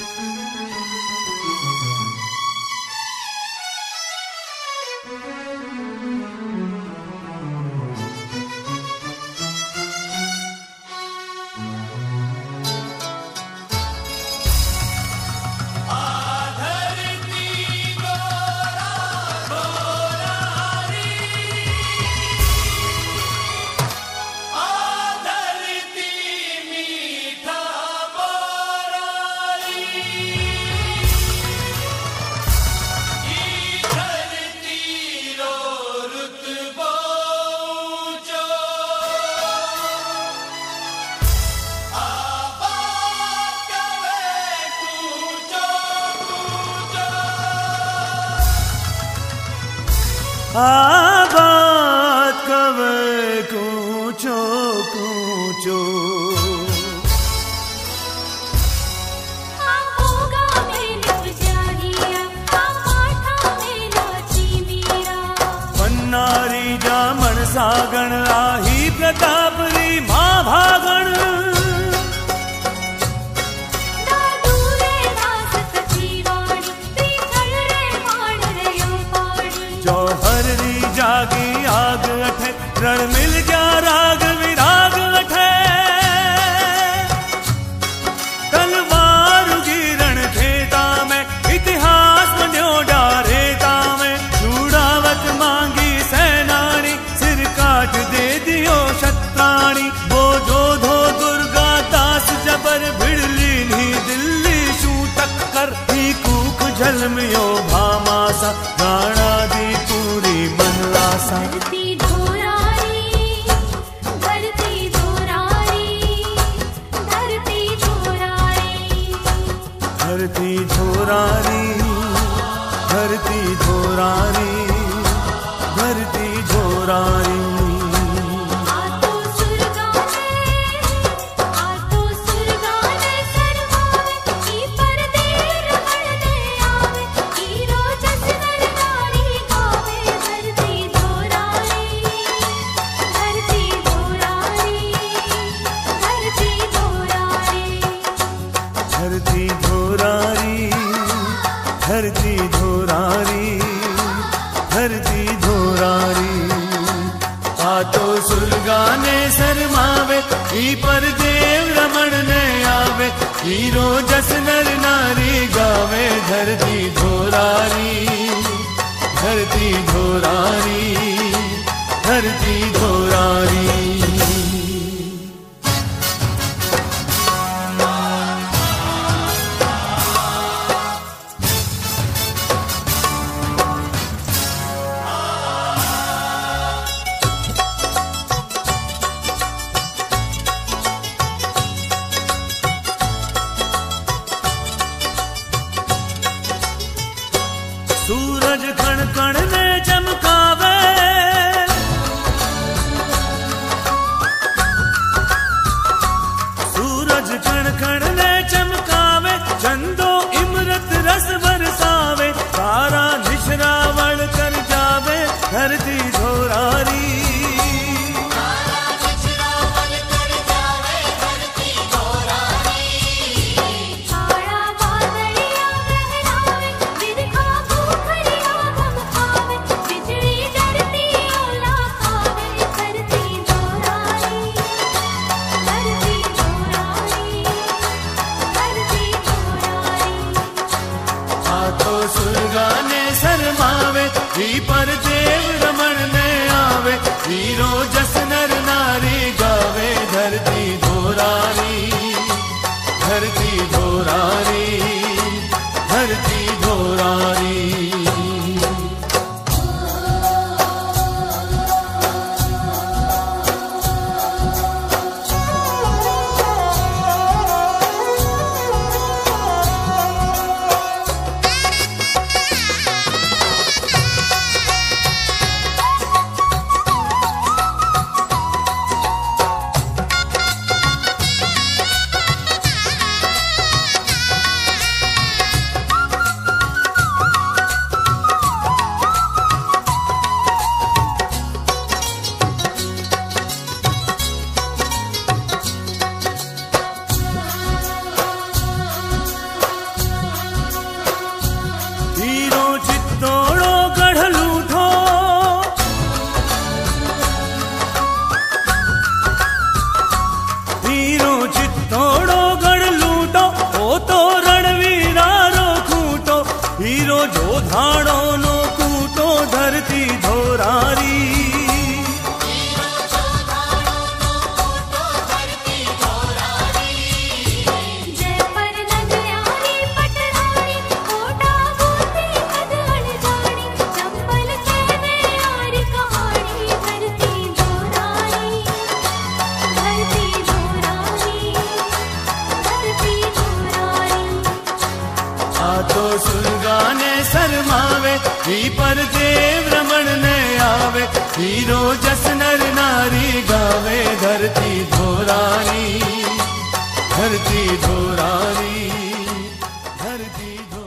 आबाद कवे कूचो कूचो पन्नारी जामण सागण आही प्रतापरी मां भागण जागी आग अठे रण मिल जा राग विराग अठे तलवार गिरण खेता में इतिहास बन्यो डारेता में चूड़ावत मांगी सेनानी सिर काट दे दियो शत्राणी वो जोधो दुर्गा दास जबर भिड़ली नी दिल्ली शू टक्कर ही कूक झलमियो भामासा गाना दी पूरी मनलासा धरती धोरारी धरती धोरारी धरती धोरारी धरती धोरारी धरती धोरारी धरती धोरारी धरती धोरारी धरती धोरारी धरती धोरारी आतो सुरगाने शर्मावे ई पर देव रमण ने आवे हीरो जस नर नारी गावे धरती धोरारी धरती धोरारी धरती धोरारी सूरज कण कण ने चमकावे धोरारी। तो सुरगाने शर्मावे ही पर देव रमण ने आवे, हीरो जस नर नारी गावे धरती धोरारी, धरती धोरारी, धरती धोरारी।